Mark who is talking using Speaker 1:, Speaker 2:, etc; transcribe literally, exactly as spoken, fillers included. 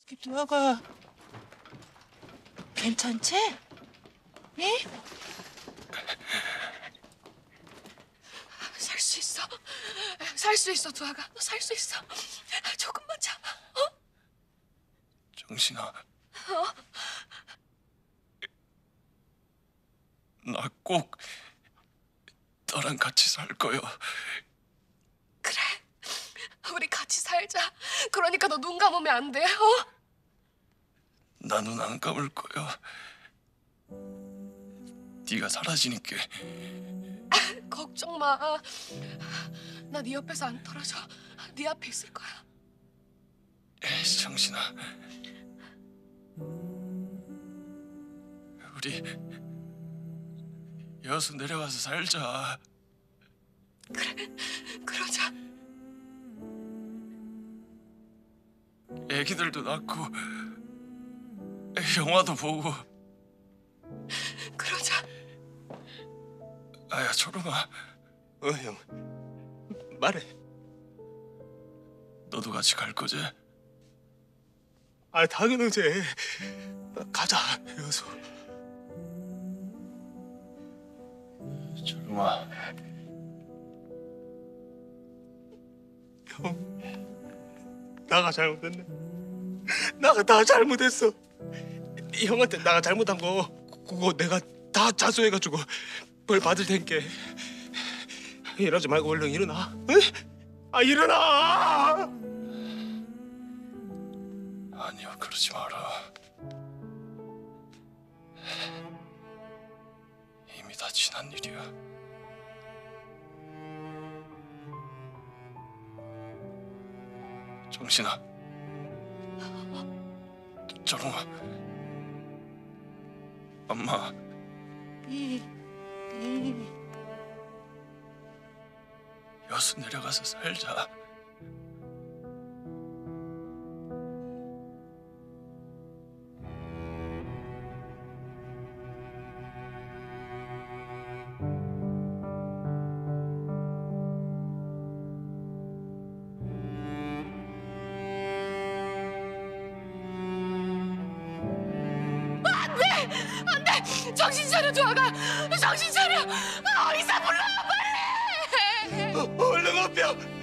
Speaker 1: 도아가 괜찮지? 예?
Speaker 2: 살 수 있어. 살 수 있어, 두아가. 너 살 수 있어. 조금만 참아. 어?
Speaker 3: 정신아.
Speaker 2: 어?
Speaker 3: 나 꼭 너랑 같이 살 거야.
Speaker 2: 그래. 우리 같이 살자. 그러니까 너 눈 감으면 안 돼. 어?
Speaker 3: 나 눈 안 감을 거야. 네가 사라지니까.
Speaker 2: 걱정 마. 나 네 옆에서 안 떨어져. 네 앞에 있을 거야.
Speaker 3: 에이, 정신아. 우리 여수 내려가서 살자.
Speaker 2: 그래, 그러자.
Speaker 3: 애기들도 낳고 영화도 보고.
Speaker 2: 그러자.
Speaker 3: 아야, 초롱아.
Speaker 4: 어, 형. 말해.
Speaker 3: 너도 같이 갈 거지?
Speaker 4: 아, 당연하지. 가자, 여수.
Speaker 3: 초롱아.
Speaker 4: 형, 나가 잘못했네. 나가 다 잘못했어. 형한테 나가 잘못한 거 그거 내가 다 자수해가지고 벌 받을 테니까 이러지 말고 얼른 일어나. 응? 아, 일어나.
Speaker 3: 아니요, 그러지 마라. 이미 다 지난 일이야. 정신아. 초롱아. 엄마.
Speaker 1: 이, 이.
Speaker 3: 여수 내려가서 살자.
Speaker 2: 안 돼! 정신 차려, 두아가! 정신 차려! 의사 불러, 빨리!
Speaker 4: 어, 얼른 와, 뼈.